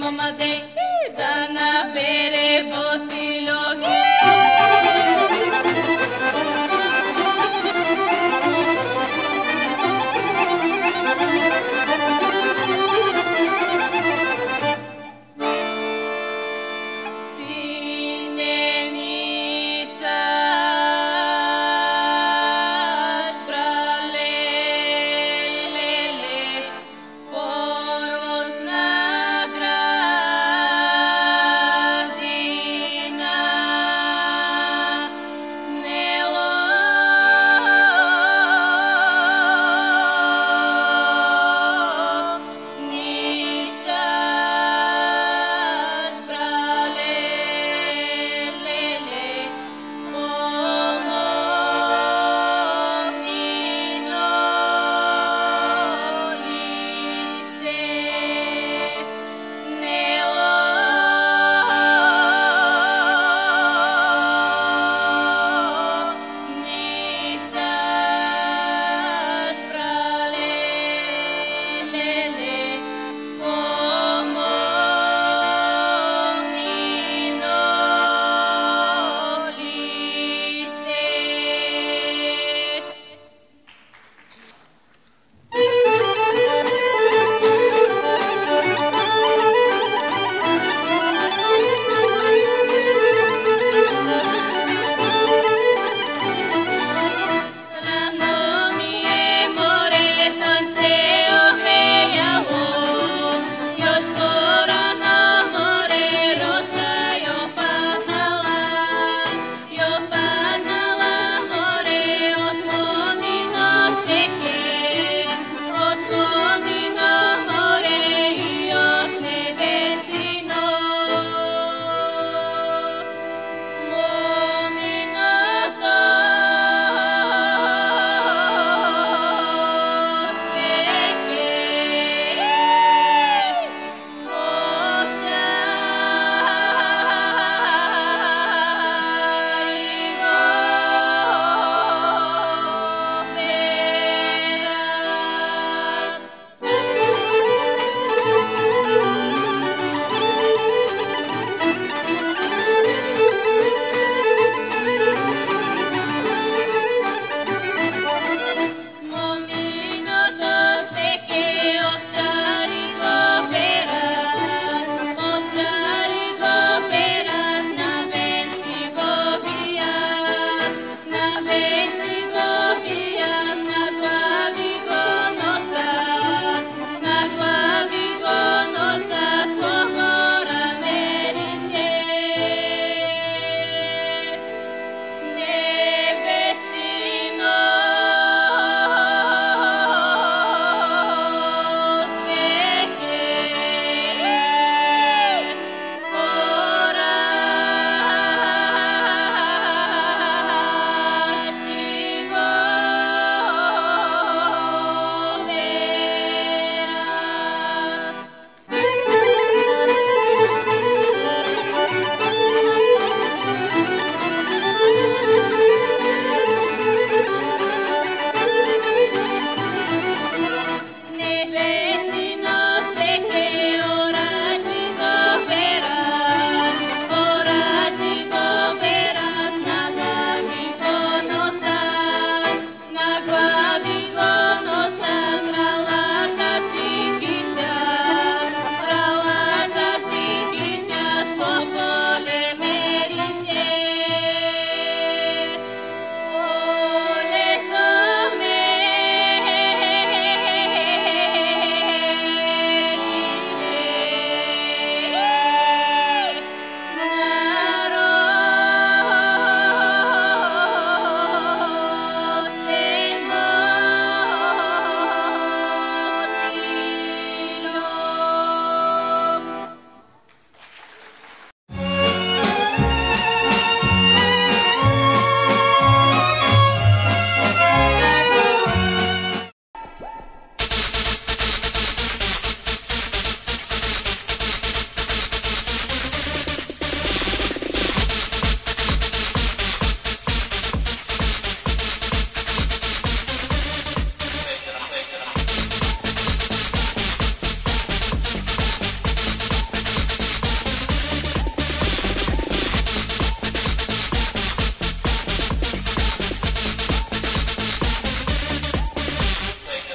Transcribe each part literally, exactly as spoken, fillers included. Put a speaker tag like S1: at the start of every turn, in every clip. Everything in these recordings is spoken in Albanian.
S1: mămădei, dă-nă bere bosilor.
S2: Dina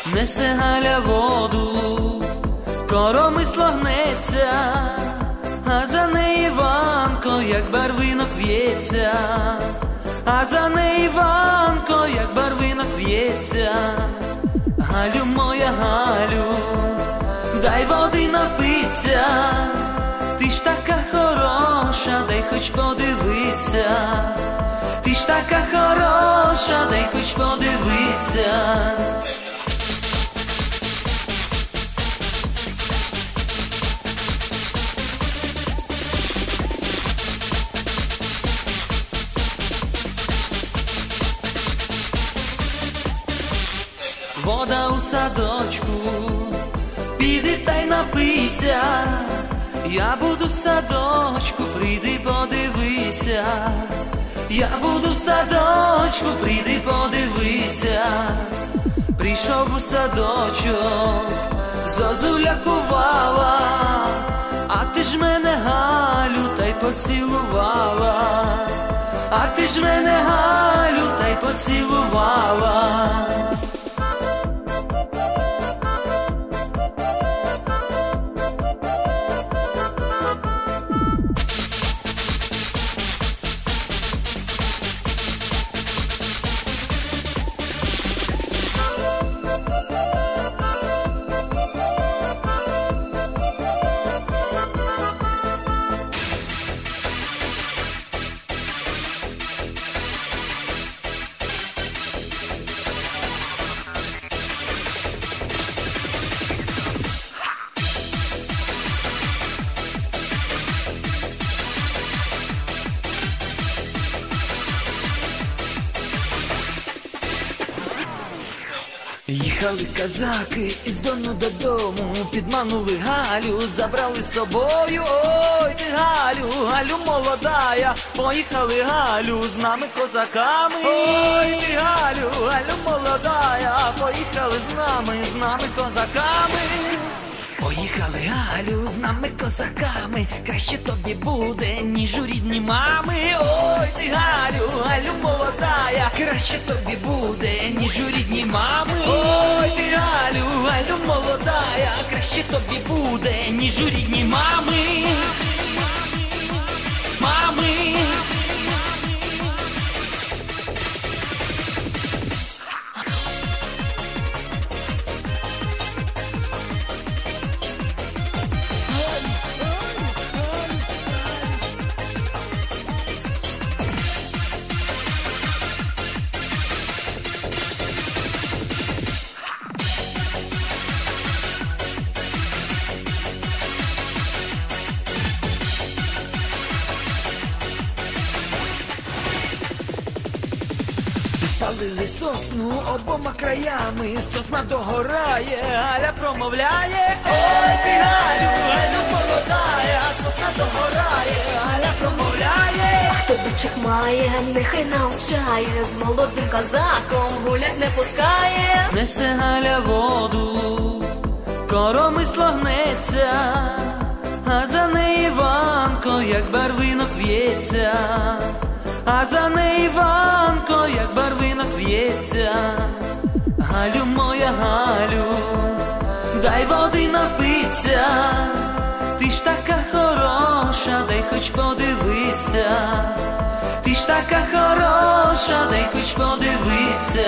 S2: Несе Галя воду, коромисло гнеться, а за неї Іванко, як барвинок в'ється, а за неї Іванко, як барвинок в'ється. Галю моя, Галю, дай води напиться, ти ж така хороша, дай хоч подивиться, ти ж така хороша, дай хоч подивиться. Вода у садочку, піди та й напийся, я буду в садочку, прийди подивися, я буду в садочку, прийди подивися. Прийшов у садочок, зозуля кувала, а ти ж мене, Галю, та й поцілувала, а ти ж мене, Галю, та й поцілувала. Їхали козаки із Дону додому, підманули Галю, забрали з собою. Ой, ти, Галю, Галю молодая, поїхали, Галю, з нами козаками. Ой, ти, Галю, Галю молодая, поїхали з нами, з нами козаками. Поїхали, Галю, з нами козаками, краще тобі буде, ніж у рідні мами. Ой, ти, Галю, Галю молодая, краще тобі буде, ніж у рідні мами. Ой, ти, Галю, Галю молодая, краще тобі буде, ніж у рідні мами. Мами. Палили сосну обома краями, сосна догорає, Галя промовляє. Ой, ти, Галю, Галю молодая, сосна догорає, Галя промовляє.
S3: А хто дочек має, нехай навчає, з молодим козаком гулять не пускає.
S2: Несе Галя воду, коромисло гнеться, а за неї Іванко, як барвинок в'ється, а за неї Іванко, як барвинок в'ється. Галю моя, Галю, дай води напиться, ти ж така хороша, дай хоч подивиться, ти ж така хороша, дай хоч подивиться.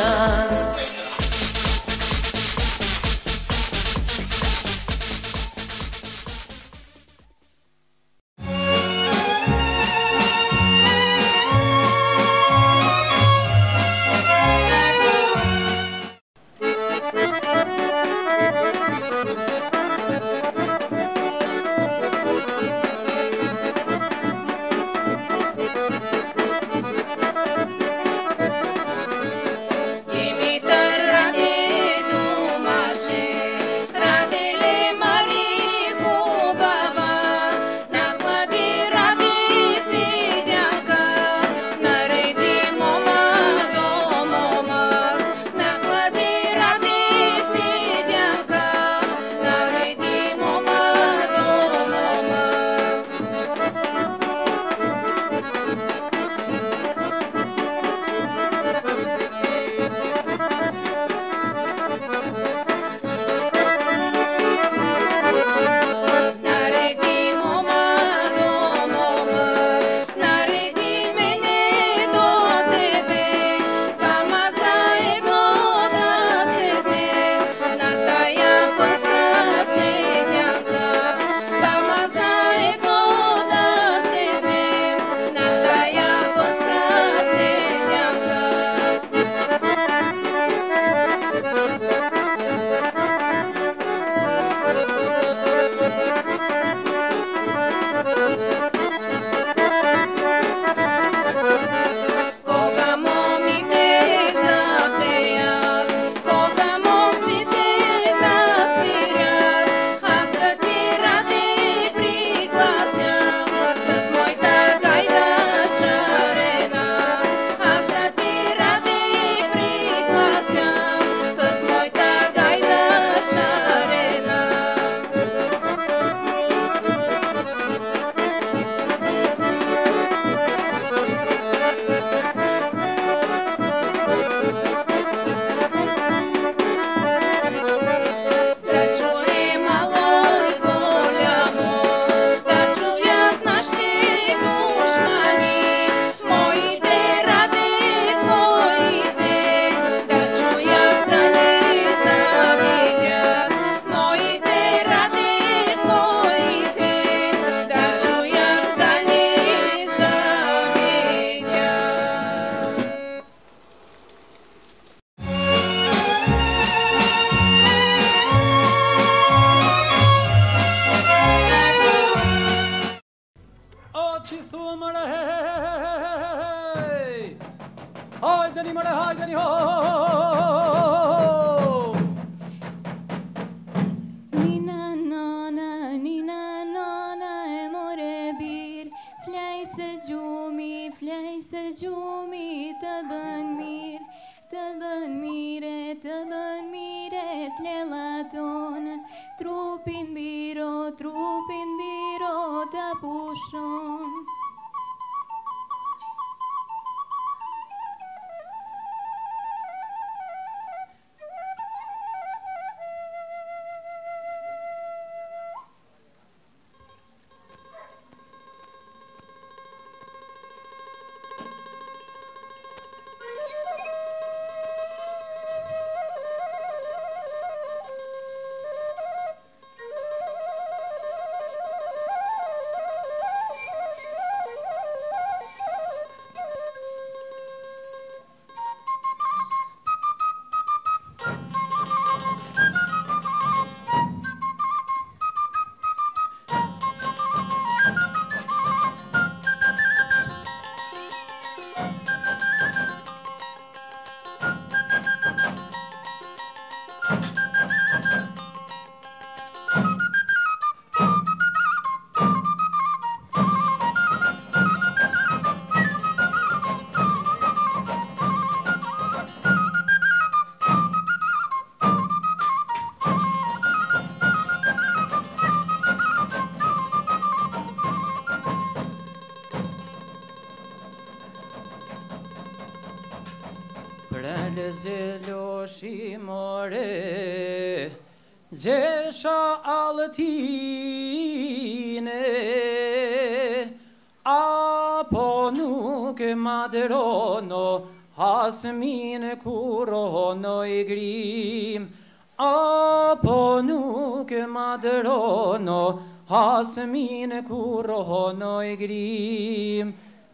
S1: Give me
S4: klelaton, trupin biro, trupin biro të pushon.
S2: Zeloshi more Zesha altine Apo nuk madrono Hasmin kurono I grim Apo nuk madrono Hasmin kurono I grim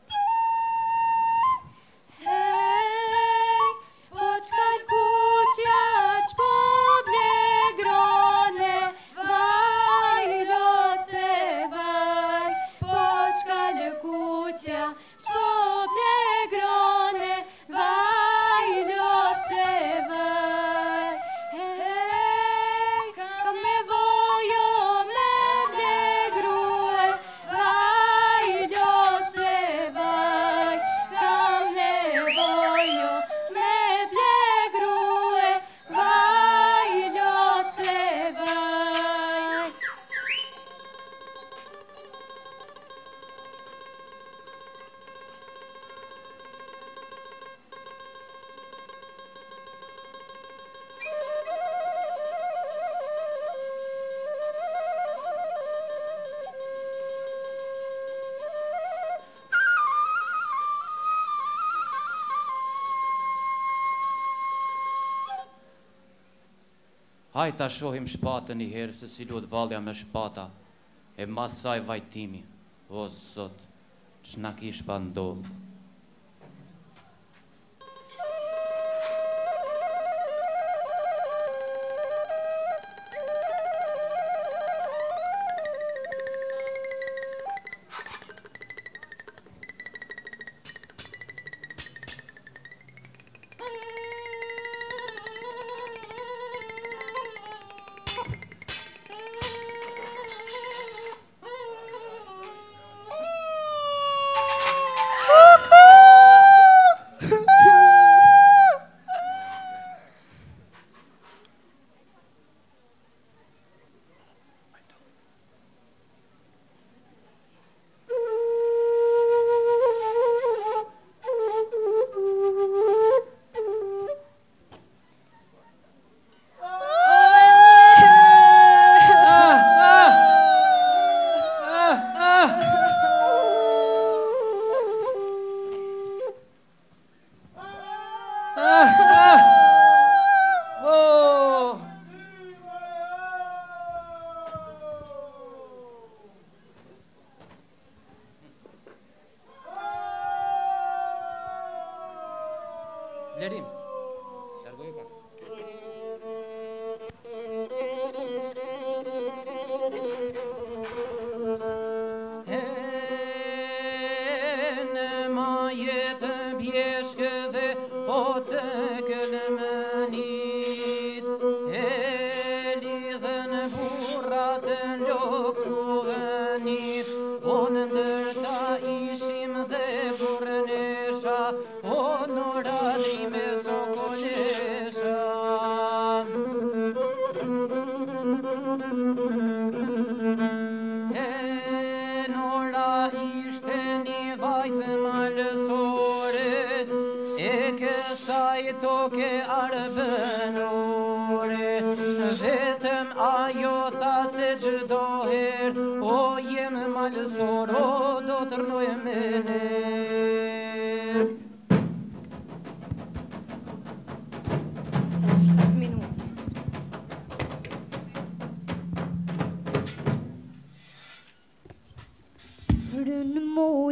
S2: Hajta shohim shpatën I herë se si luhet vallja me shpata e mas saj vajtimi. O Zot, ç'na kish pa ndodh.
S4: Woo!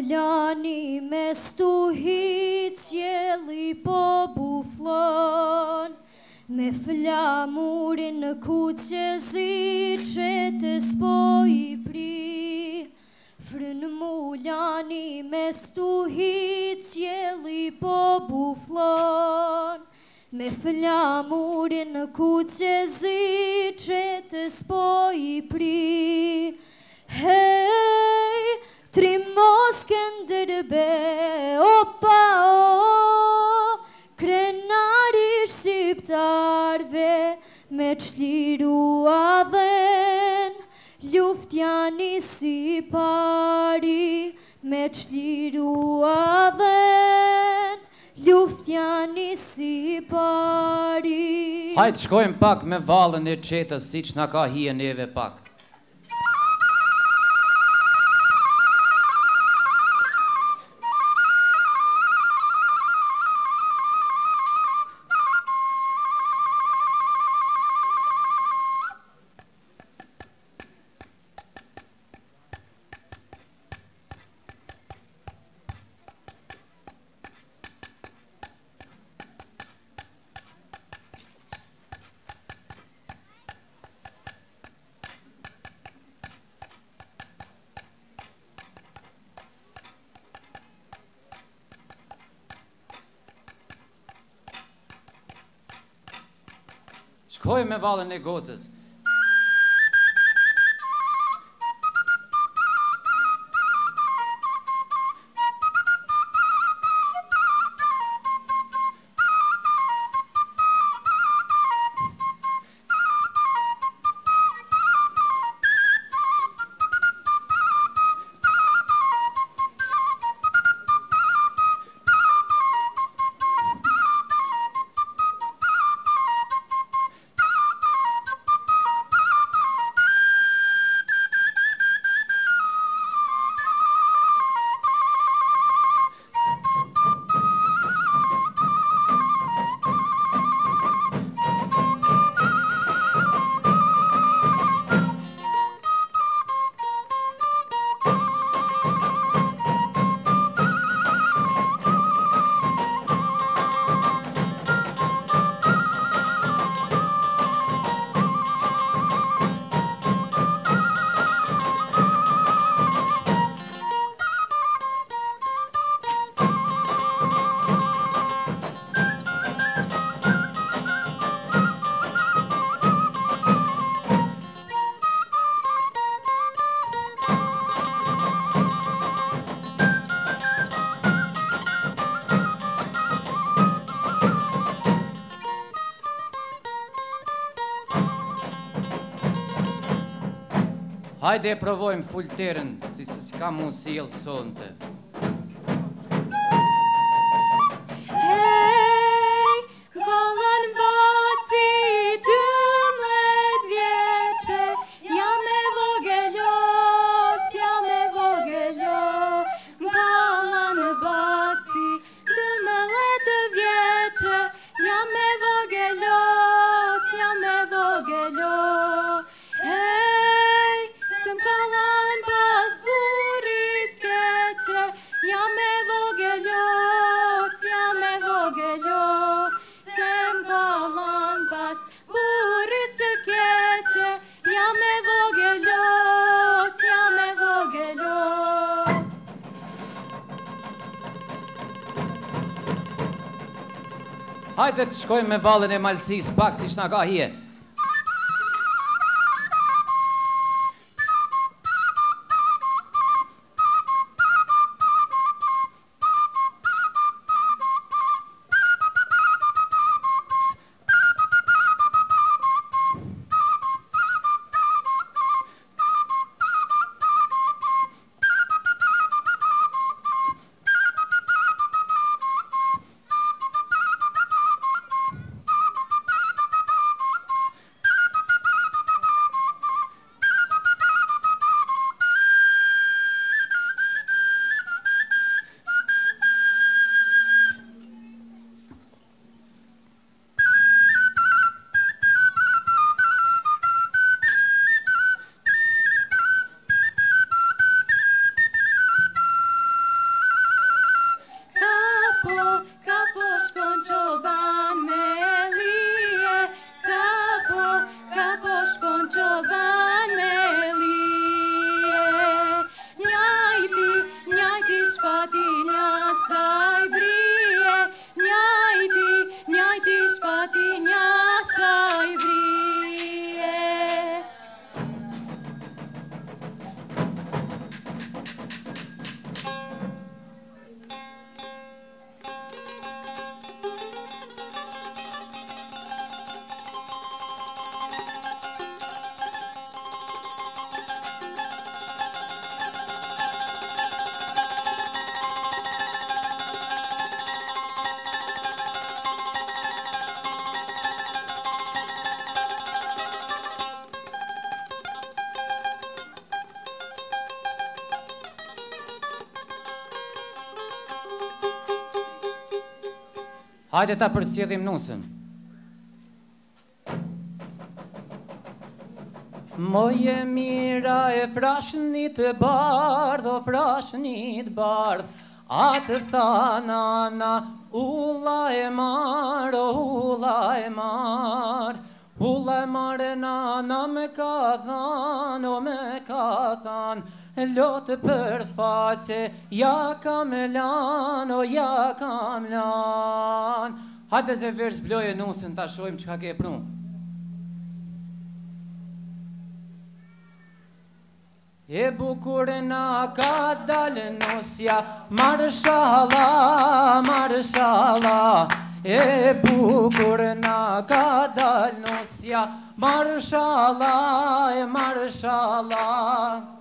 S5: mulani me stuhi qjeli po buflon, me flamurin në kuqe zi qetës po i pri. Frën mulani me stuhi qjeli po buflon, me flamurin në kuqe zi qetës po i pri. Hej, Trimos Skënderbe, opa o, krenari shqiptarve, me çlirua dhen, luftja nisi pari, me çlirua dhen, luftja nisi pari.
S6: Hajtë shkojmë pak me vallën e qetës, si që na ka hije neve pak. Shkoj me vallën e Gocës. Hajde e provojmë fulterën, si si ka mund si jelë sonte.
S5: Hej, vallën baci dymbëdhjetë vjeçe, jam e vogelos, jam e vogelos. Vallën baci dymbëdhjetë vjeçe, jam e vogelos, jam e vogelos. Hej, se m'kallan pas burri skeqe, jam e vogelos, jam e vogelos. Se m'kallan pas burri skeqe, jam e vogelos, jam e vogelos.
S6: Hajde të shkojmë me vallën e Malësis, pak si shna ka hije. Hajde ta përcjellim nusën. Moje mira e frashnit bardh, o frashnit bardh, atë tha nana, ulla e mar, o ulla e mar, ulla e mar e nana me ka than, o me ka than, lotë për faqe, ja kam lan, o ja kam lan. Hajde se verë zbloje nusën, ta shojmë që ka ke prunë. E bukur na ka dalë nusja, marshallah, marshallah. E bukur na ka dalë nusja, marshallah, marshallah.